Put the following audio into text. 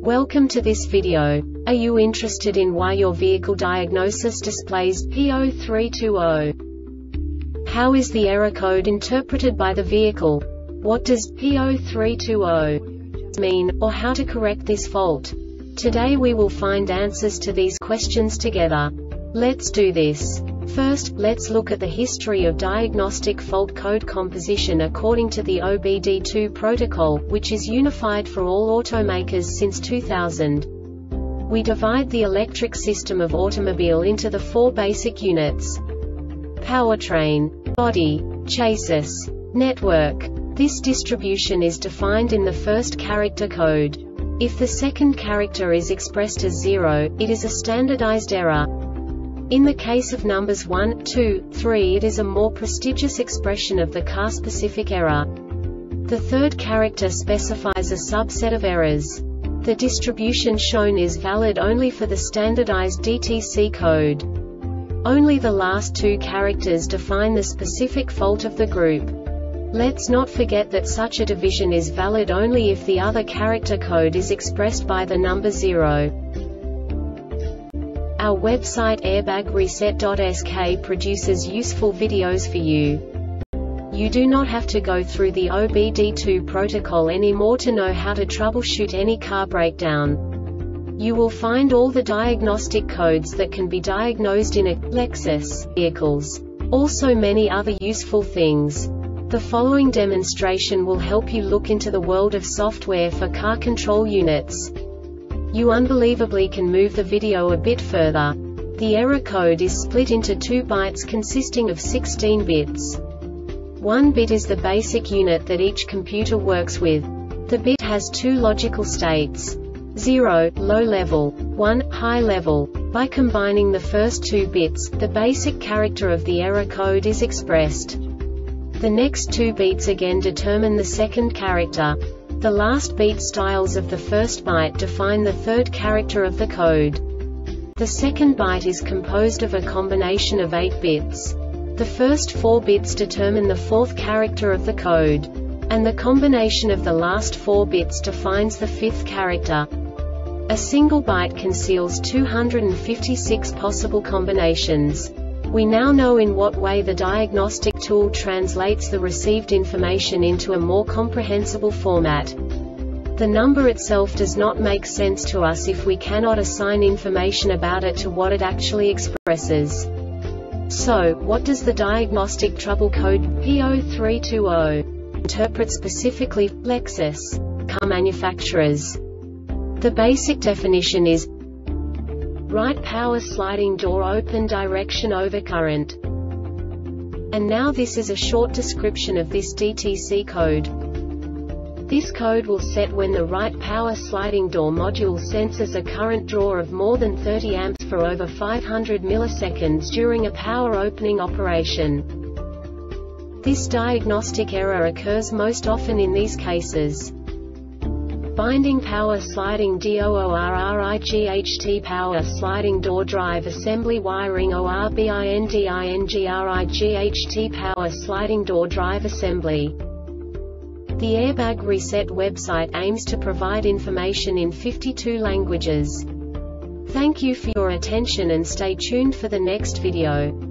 Welcome to this video. Are you interested in why your vehicle diagnosis displays P0320? How is the error code interpreted by the vehicle? What does P0320 mean, or how to correct this fault? Today we will find answers to these questions together. Let's do this. First, let's look at the history of diagnostic fault code composition according to the OBD2 protocol, which is unified for all automakers since 2000. We divide the electric system of automobile into the four basic units: powertrain, body, chassis, network. This distribution is defined in the first character code. If the second character is expressed as 0, it is a standardized error. In the case of numbers 1, 2, 3, it is a more prestigious expression of the car-specific error. The third character specifies a subset of errors. The distribution shown is valid only for the standardized DTC code. Only the last two characters define the specific fault of the group. Let's not forget that such a division is valid only if the other character code is expressed by the number 0. Our website airbagreset.sk produces useful videos for you. You do not have to go through the OBD2 protocol anymore to know how to troubleshoot any car breakdown. You will find all the diagnostic codes that can be diagnosed in a Lexus vehicles. Also many other useful things. The following demonstration will help you look into the world of software for car control units. You unbelievably can move the video a bit further. The error code is split into 2 bytes consisting of 16 bits. 1 bit is the basic unit that each computer works with. The bit has 2 logical states: 0, low level, 1, high level. By combining the first 2 bits, the basic character of the error code is expressed. The next 2 beats again determine the second character. The last beat styles of the first byte define the third character of the code. The second byte is composed of a combination of 8 bits. The first 4 bits determine the fourth character of the code. And the combination of the last 4 bits defines the fifth character. A single byte conceals 256 possible combinations. We now know in what way the diagnostic tool translates the received information into a more comprehensible format. The number itself does not make sense to us if we cannot assign information about it to what it actually expresses. So, what does the diagnostic trouble code P0320 interpret specifically for Lexus car manufacturers? The basic definition is right power sliding door open direction over current. And now this is a short description of this DTC code. This code will set when the right power sliding door module senses a current draw of more than 30 amps for over 500 milliseconds during a power opening operation. This diagnostic error occurs most often in these cases: binding power sliding DOORRIGHT power sliding door drive assembly wiring ORBINDINGRIGHT power sliding door drive assembly. The Airbag Reset website aims to provide information in 52 languages. Thank you for your attention and stay tuned for the next video.